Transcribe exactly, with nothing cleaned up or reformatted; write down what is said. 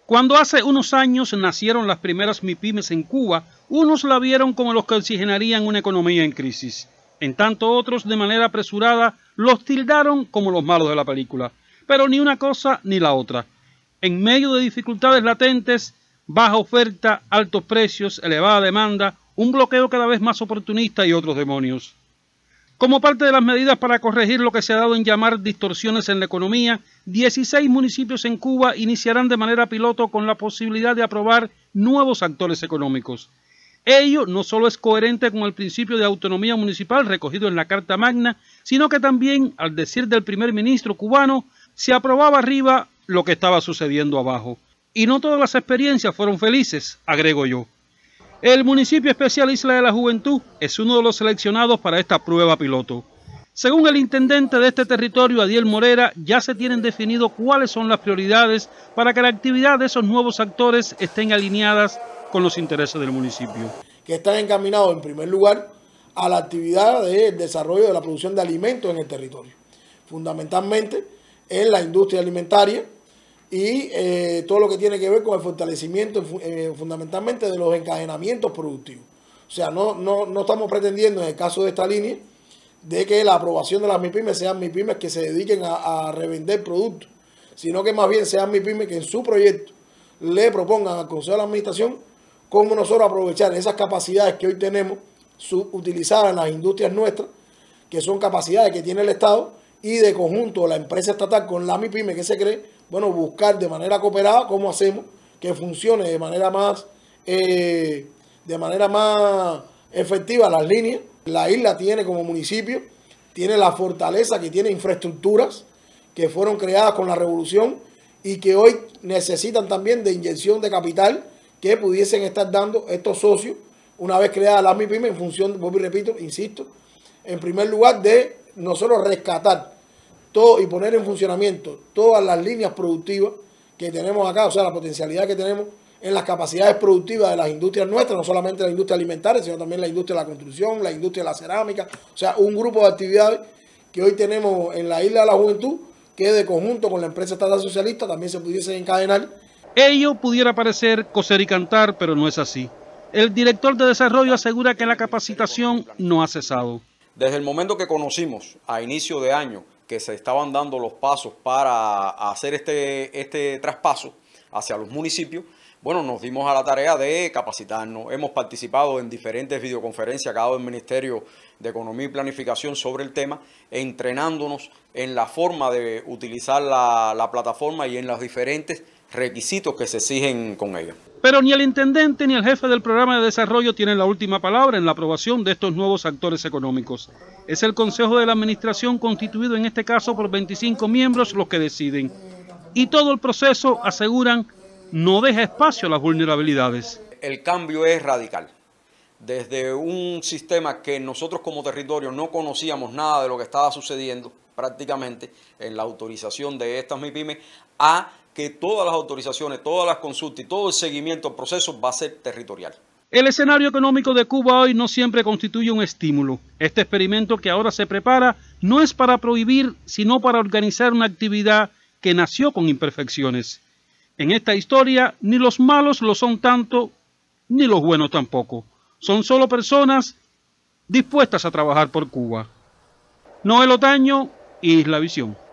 Cuando hace unos años nacieron las primeras MIPYMES en Cuba, unos la vieron como los que oxigenarían una economía en crisis. En tanto otros, de manera apresurada, los tildaron como los malos de la película. Pero ni una cosa ni la otra. En medio de dificultades latentes, baja oferta, altos precios, elevada demanda, un bloqueo cada vez más oportunista y otros demonios. Como parte de las medidas para corregir lo que se ha dado en llamar distorsiones en la economía, dieciséis municipios en Cuba iniciarán de manera piloto con la posibilidad de aprobar nuevos actores económicos. Ello no solo es coherente con el principio de autonomía municipal recogido en la Carta Magna, sino que también, al decir del primer ministro cubano, se aprobaba arriba lo que estaba sucediendo abajo. Y no todas las experiencias fueron felices, agrego yo. El municipio especial Isla de la Juventud es uno de los seleccionados para esta prueba piloto. Según el intendente de este territorio, Adiel Morera, ya se tienen definido cuáles son las prioridades para que la actividad de esos nuevos actores estén alineadas con los intereses del municipio. Que están encaminados en primer lugar a la actividad del desarrollo de la producción de alimentos en el territorio, fundamentalmente en la industria alimentaria y eh, todo lo que tiene que ver con el fortalecimiento eh, fundamentalmente de los encadenamientos productivos. O sea, no, no, no estamos pretendiendo en el caso de esta línea de que la aprobación de las MIPYMES sean MIPYMES que se dediquen a, a revender productos, sino que más bien sean MIPYMES que en su proyecto le propongan al Consejo de la Administración cómo nosotros aprovechar esas capacidades que hoy tenemos utilizadas en las industrias nuestras, que son capacidades que tiene el Estado, y de conjunto la empresa estatal con la MIPYME que se cree, bueno, buscar de manera cooperada cómo hacemos que funcione de manera más, eh, de manera más efectiva las líneas. La isla tiene como municipio, tiene la fortaleza que tiene infraestructuras que fueron creadas con la revolución y que hoy necesitan también de inyección de capital que pudiesen estar dando estos socios una vez creadas las MIPYME en función, vuelvo y repito, insisto, en primer lugar de nosotros rescatar todo y poner en funcionamiento todas las líneas productivas que tenemos acá, o sea, la potencialidad que tenemos en las capacidades productivas de las industrias nuestras, no solamente la industria alimentaria, sino también la industria de la construcción, la industria de la cerámica, o sea, un grupo de actividades que hoy tenemos en la Isla de la Juventud, que de conjunto con la empresa estatal socialista también se pudiese encadenar. Ello pudiera parecer coser y cantar, pero no es así. El director de desarrollo asegura que la capacitación no ha cesado. Desde el momento que conocimos a inicio de año que se estaban dando los pasos para hacer este, este traspaso hacia los municipios, bueno, nos dimos a la tarea de capacitarnos. Hemos participado en diferentes videoconferencias que ha dado el Ministerio de Economía y Planificación sobre el tema, entrenándonos en la forma de utilizar la, la plataforma y en los diferentes requisitos que se exigen con ella. Pero ni el intendente ni el jefe del programa de desarrollo tienen la última palabra en la aprobación de estos nuevos actores económicos. Es el Consejo de la Administración, constituido en este caso por veinticinco miembros, los que deciden. Y todo el proceso, aseguran, no deja espacio a las vulnerabilidades. El cambio es radical. Desde un sistema que nosotros como territorio no conocíamos nada de lo que estaba sucediendo prácticamente en la autorización de estas MIPYMES, a que todas las autorizaciones, todas las consultas y todo el seguimiento del proceso va a ser territorial. El escenario económico de Cuba hoy no siempre constituye un estímulo. Este experimento que ahora se prepara no es para prohibir, sino para organizar una actividad que nació con imperfecciones. En esta historia, ni los malos lo son tanto, ni los buenos tampoco. Son solo personas dispuestas a trabajar por Cuba. Noel Otaño, Isla Visión.